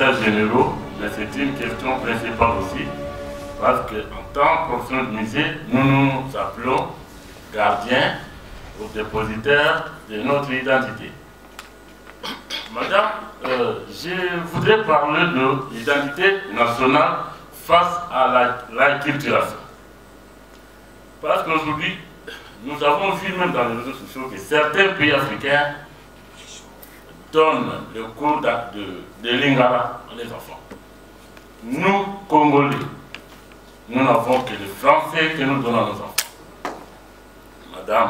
états généraux, mais c'est une question principale aussi, parce qu'en tant que professionnel de musée, nous nous appelons gardiens ou dépositaires de notre identité. Madame, je voudrais parler de l'identité nationale face à l'acculturation. Parce qu'aujourd'hui, nous avons vu même dans les réseaux sociaux que certains pays africains donnent le cours de lingala à les enfants. Nous, Congolais, nous n'avons que le français que nous donnons à nos enfants. Madame,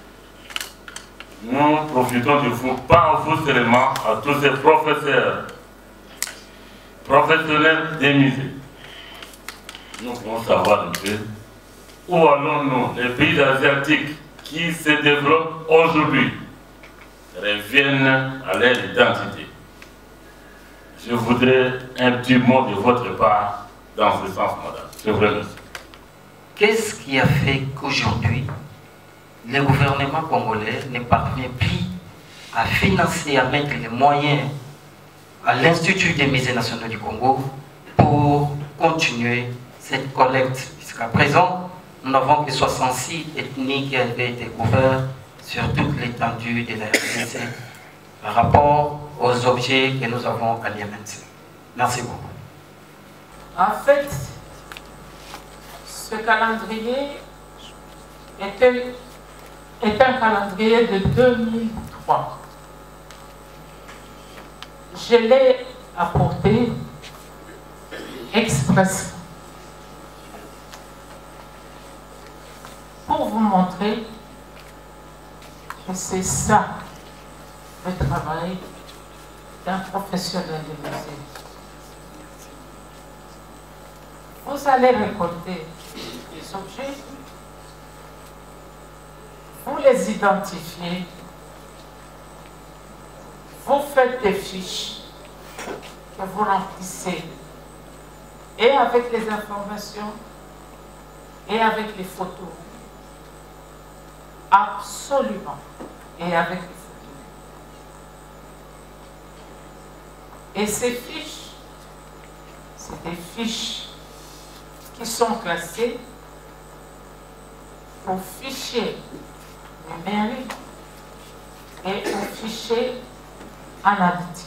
nous profitons de vous, pas vous seulement, à tous ces professeurs, professionnels des musées. Nous voulons savoir un peu où allons-nous, les pays asiatiques qui se développent aujourd'hui reviennent à leur identité. Je voudrais un petit mot de votre part dans ce sens, madame. Je vous remercie. Qu'est-ce qui a fait qu'aujourd'hui, le gouvernement congolais ne parvient plus à financer, à mettre les moyens à l'Institut des musées nationaux du Congo pour continuer cette collecte? Jusqu'à présent, nous n'avons que 66 ethnies qui avaient été couvertes sur toute l'étendue de la RDC par rapport aux objets que nous avons à l'IMNC. Merci beaucoup. En fait, ce calendrier est un calendrier de 2003. Je l'ai apporté expressément pour vous montrer que c'est ça le travail d'un professionnel de musée. Vous allez récolter les objets, vous les identifiez, vous faites des fiches que vous remplissez, et avec les informations, et avec les photos. Absolument. Et avec les photos. Et ces fiches, c'est des fiches qui sont classées au fichier numérique et au fichier analytique.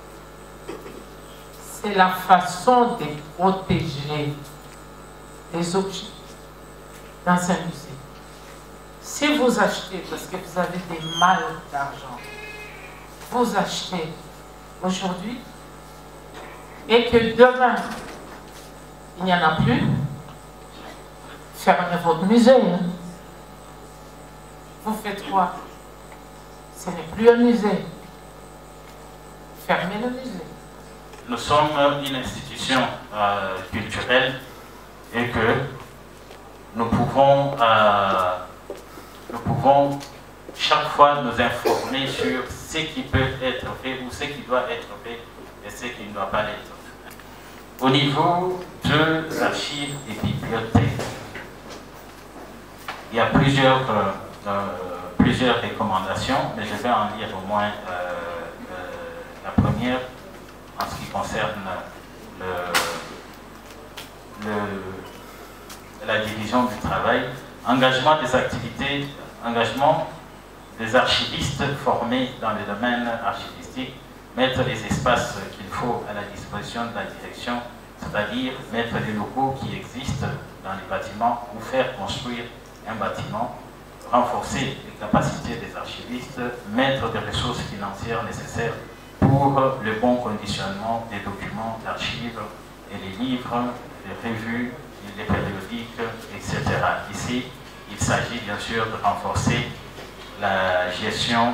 C'est la façon de protéger les objets dans un musée. Si vous achetez, parce que vous avez des mal d'argent, vous achetez aujourd'hui et que demain, il n'y en a plus, fermez votre musée. Hein. Vous faites quoi? Ce n'est plus un musée. Fermez le musée. Nous sommes une institution culturelle et que nous pouvons chaque fois nous informer sur ce qui peut être fait ou ce qui doit être fait et ce qui ne doit pas l'être. Au niveau des archives et bibliothèques, il y a plusieurs recommandations, mais je vais en lire au moins la première en ce qui concerne la division du travail. Engagement des archivistes formés dans le domaine archivistique, mettre les espaces qu'il faut à la disposition de la direction, c'est-à-dire mettre les locaux qui existent dans les bâtiments ou faire construire un bâtiment, renforcer les capacités des archivistes, mettre des ressources financières nécessaires pour le bon conditionnement des documents d'archives et les livres, les revues, les périodiques, etc. Ici, il s'agit bien sûr de renforcer la gestion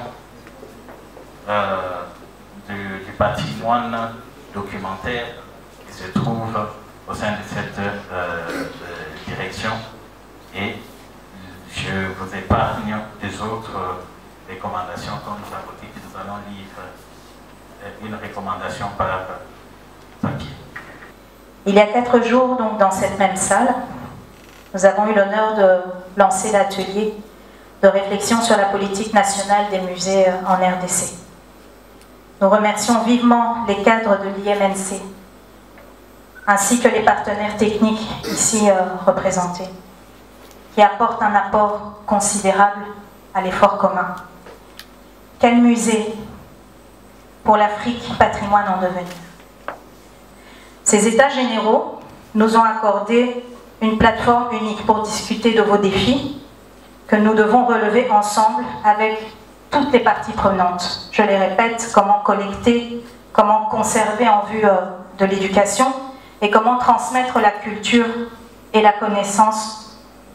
du patrimoine documentaire qui se trouve au sein de cette direction. Et je vous épargne des autres recommandations, comme nous avons dit que nous allons lire une recommandation par papier. Il y a 4 jours, donc, dans cette même salle, nous avons eu l'honneur de lancer l'atelier de réflexion sur la politique nationale des musées en RDC. Nous remercions vivement les cadres de l'IMNC, ainsi que les partenaires techniques ici représentés, qui apportent un apport considérable à l'effort commun. Quel musée pour l'Afrique, patrimoine en devenir. Ces États généraux nous ont accordé une plateforme unique pour discuter de vos défis que nous devons relever ensemble avec toutes les parties prenantes. Je les répète, comment collecter, comment conserver en vue de l'éducation et comment transmettre la culture et la connaissance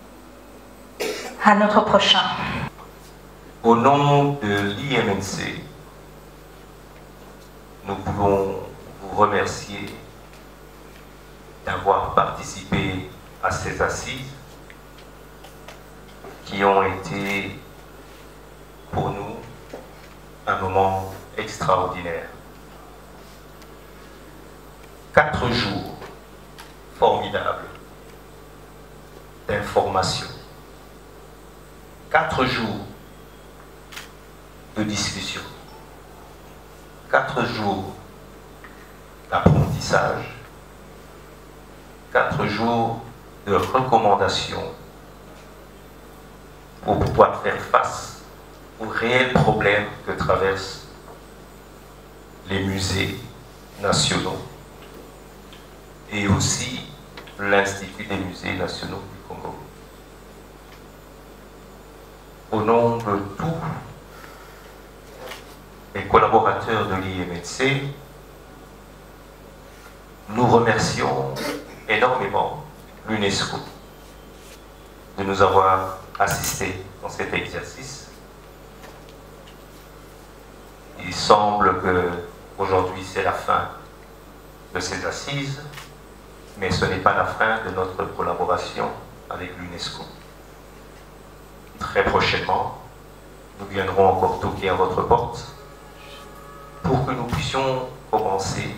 à notre prochain. Au nom de l'IMNC, nous voulons vous remercier d'avoir participé à ces assises qui ont été pour nous un moment extraordinaire. 4 jours formidables d'information, 4 jours de discussion, 4 jours d'apprentissage, 4 jours de recommandations pour pouvoir faire face aux réels problèmes que traversent les musées nationaux et aussi l'Institut des musées nationaux du Congo. Au nom de tous les collaborateurs de l'IMNC, nous remercions énormément l'UNESCO de nous avoir assistés dans cet exercice. Il semble que aujourd'hui c'est la fin de ces assises, mais ce n'est pas la fin de notre collaboration avec l'UNESCO. Très prochainement, nous viendrons encore toquer à votre porte pour que nous puissions commencer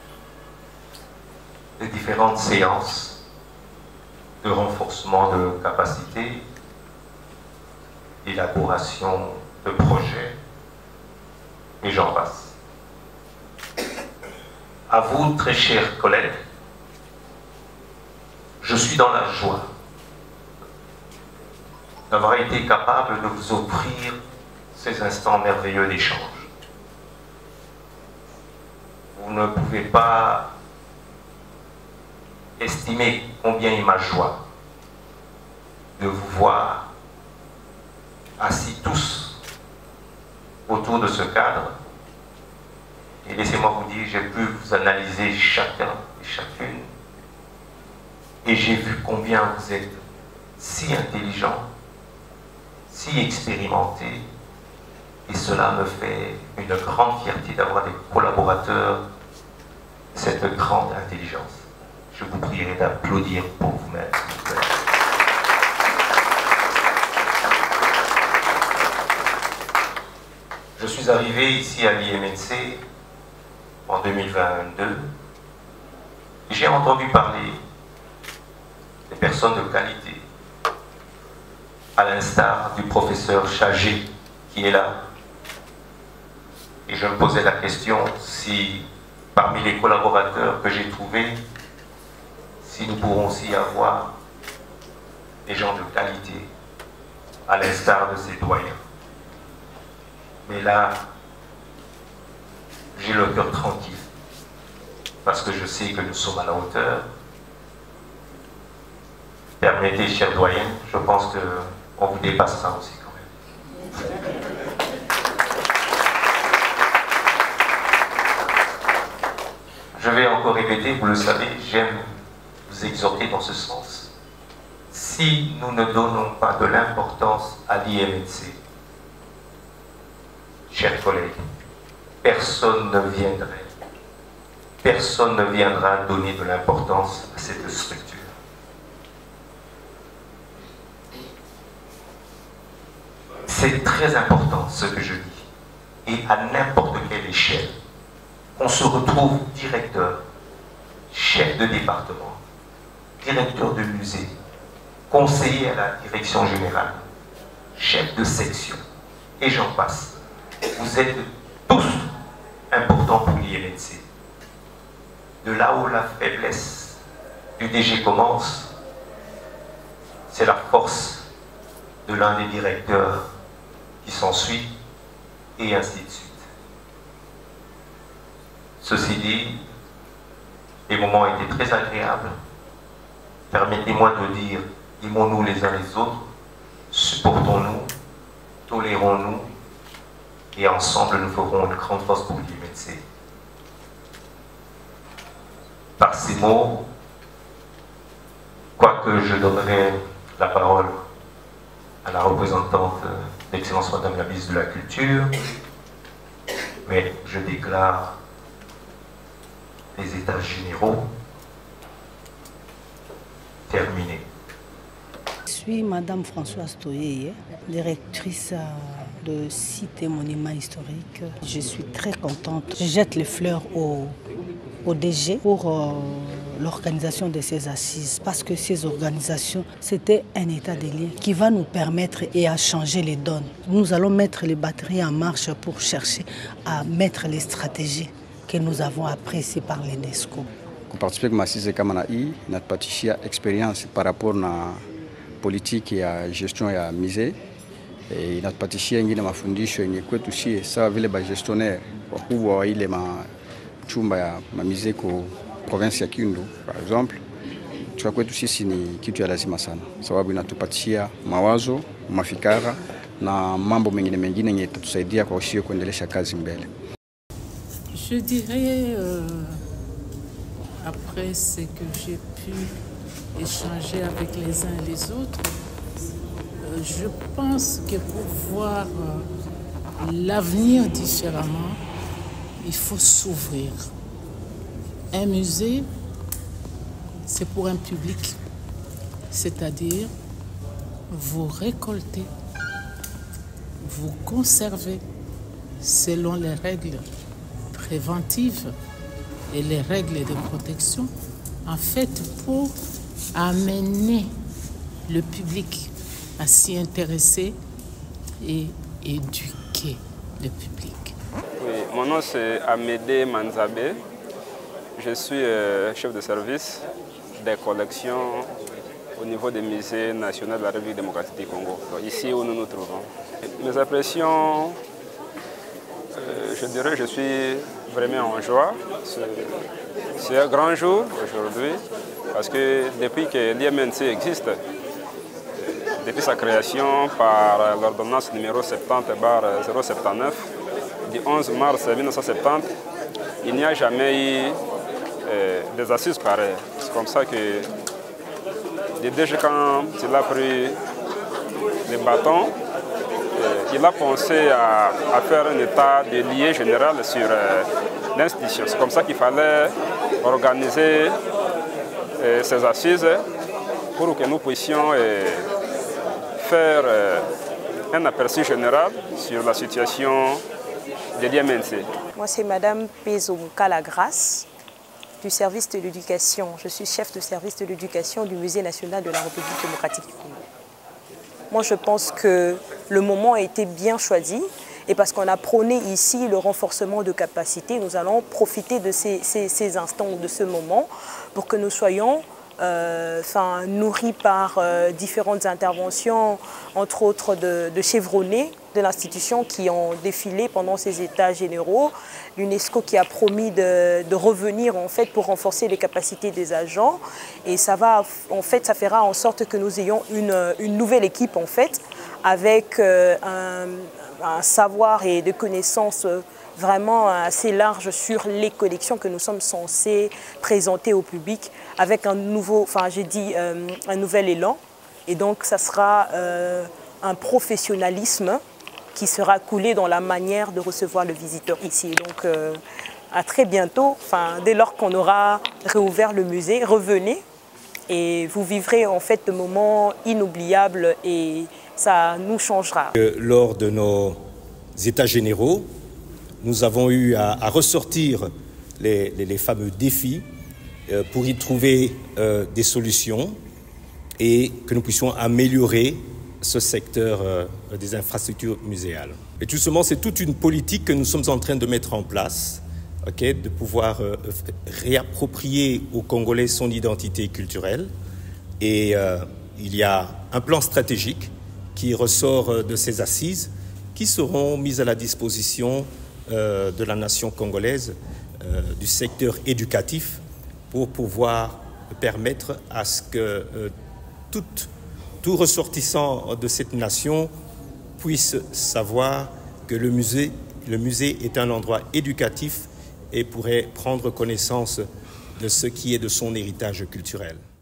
les différentes séances de renforcement de capacité, d'élaboration de projets, et j'en passe. À vous, très chers collègues, je suis dans la joie d'avoir été capable de vous offrir ces instants merveilleux d'échange. Vous ne pouvez pas estimer combien est ma joie de vous voir assis tous autour de ce cadre. Et laissez-moi vous dire, j'ai pu vous analyser chacun et chacune, et j'ai vu combien vous êtes si intelligent, si expérimenté, et cela me fait une grande fierté d'avoir des collaborateurs de cette grande intelligence. Je vous prierai d'applaudir pour vous-même, s'il vous plaît. Je suis arrivé ici à l'IMNC en 2022 et j'ai entendu parler des personnes de qualité, à l'instar du professeur Chagé qui est là. Et je me posais la question si parmi les collaborateurs que j'ai trouvés, si nous pourrons aussi avoir des gens de qualité, à l'instar de ces doyens. Mais là, j'ai le cœur tranquille, parce que je sais que nous sommes à la hauteur. Permettez, chers doyens, je pense qu'on vous dépassera aussi quand même. Je vais encore répéter, vous le savez, j'aime vous exhorter dans ce sens. Si nous ne donnons pas de l'importance à l'IMNC, chers collègues, personne ne viendra donner de l'importance à cette structure. C'est très important ce que je dis, et à n'importe quelle échelle, qu'on se retrouve directeur, chef de département, directeur de musée, conseiller à la direction générale, chef de section, et j'en passe. Vous êtes tous important pour l'IMNC. De là où la faiblesse du DG commence, c'est la force de l'un des directeurs qui s'ensuit, et ainsi de suite. Ceci dit, les moments ont été très agréables. Permettez-moi de dire, aimons-nous les uns les autres, supportons-nous, tolérons-nous, et ensemble nous ferons une grande force pour l'IMNC. Par ces mots, quoique je donnerai la parole à la représentante d'Excellence Madame la ministre de la Culture, mais je déclare les états généraux terminés. Je suis Madame Françoise Toyé, directrice de sites et monuments historiques. Je suis très contente. Je jette les fleurs au DG pour l'organisation de ces assises, parce que ces organisations, c'était un état des lieux qui va nous permettre et à changer les donnes. Nous allons mettre les batteries en marche pour chercher à mettre les stratégies que nous avons apprises par l'UNESCO. Pour participer à assise kama na hii natupatia experience par rapport na politique ya gestion ya musée, inatupatia ingine mafundisho yenye kwetu sie sawa vile ba gestionnaire wakubwa wa ile chumba ya musée ko province ya Kindu par exemple. Kwa kwetu sisi ni kitu ya lazima sana, sababu inatupatia mawazo, mafikara na mambo mengine yenye itatusaidia kwa usio kuendelesha kazi mbele. Je dirais, après ce que j'ai pu échanger avec les uns et les autres, je pense que pour voir l'avenir différemment, il faut s'ouvrir. Un musée, c'est pour un public, c'est-à-dire vous récoltez, vous conservez selon les règles préventives et les règles de protection, en fait, pour amener le public à s'y intéresser et éduquer le public. Oui, mon nom c'est Amédée Manzabé. Je suis chef de service des collections au niveau des musées nationaux de la République démocratique du Congo, ici où nous nous trouvons. Mes impressions, je dirais que je suis vraiment en joie. C'est un grand jour aujourd'hui parce que depuis que l'IMNC existe, depuis sa création par l'ordonnance numéro 70/079 du 11 mars 1970, il n'y a jamais eu des assises pareilles. C'est comme ça que le DG, quand il a pris les bâtons, il a pensé à faire un état de lieu général sur l'institution. C'est comme ça qu'il fallait organiser ces assises pour que nous puissions faire un aperçu général sur la situation de l'IMNC. Moi, c'est Madame Pézomka Lagrasse du service de l'éducation. Je suis chef de service de l'éducation du Musée national de la République démocratique du Congo. Moi, je pense que le moment a été bien choisi et parce qu'on a prôné ici le renforcement de capacités, nous allons profiter de ces instants ou de ce moment pour que nous soyons nourris par différentes interventions, entre autres de chevronnés de l'institution qui ont défilé pendant ces états généraux. L'UNESCO qui a promis de revenir en fait pour renforcer les capacités des agents, et ça va en fait, ça fera en sorte que nous ayons une nouvelle équipe en fait avec un savoir et des connaissances vraiment assez large sur les collections que nous sommes censés présenter au public avec un nouveau, un nouvel élan. Et donc ça sera un professionnalisme qui sera coulé dans la manière de recevoir le visiteur ici. Et donc à très bientôt, dès lors qu'on aura réouvert le musée, revenez et vous vivrez en fait de moments inoubliables et ça nous changera. Lors de nos états généraux, nous avons eu à ressortir les fameux défis pour y trouver des solutions et que nous puissions améliorer ce secteur des infrastructures muséales. Et justement, c'est toute une politique que nous sommes en train de mettre en place, de pouvoir réapproprier aux Congolais son identité culturelle. Et il y a un plan stratégique qui ressort de ces assises qui seront mises à la disposition de la nation congolaise, du secteur éducatif, pour pouvoir permettre à ce que tout ressortissant de cette nation puisse savoir que le musée est un endroit éducatif et pourrait prendre connaissance de ce qui est de son héritage culturel.